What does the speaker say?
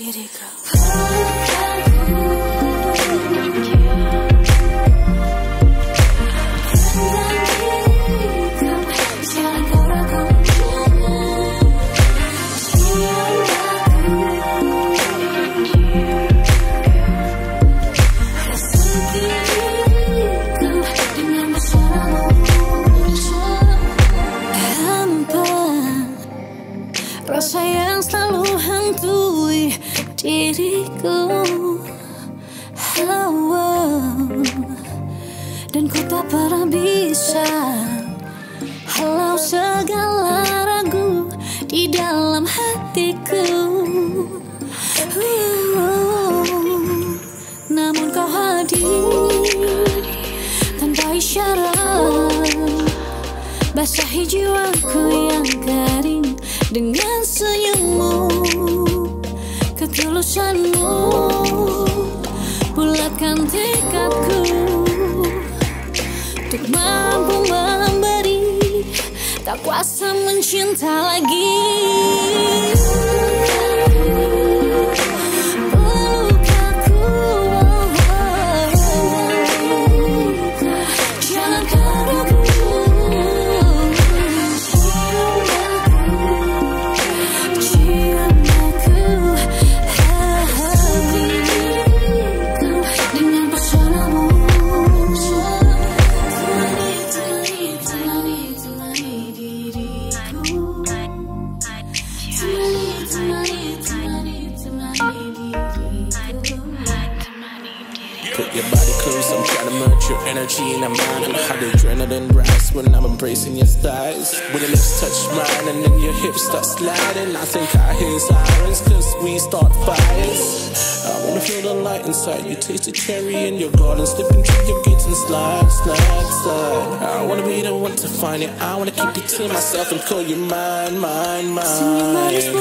Diriku. Rasa yang selalu hantui diriku, dan ku tak pernah bisa halau segala ragu di dalam hatiku. Namun kau hadir tanpa isyarat, basahi jiwaku yang kering dengan senyummu, ketulusanmu, bulatkan tekadku untuk mampu memberi, tak kuasa mencinta lagi. Put your body close, I'm trying to merge your energy in my mind. And how the adrenaline rise when I'm embracing your thighs. When your lips touch mine and then your hips start sliding, I think I hear sirens cause we start fires. I wanna feel the light inside you, taste the cherry in your garden, slipping through your gates and slide, slide, slide. I wanna be the one to find it, I wanna keep you to myself and call you mine, mine, mine.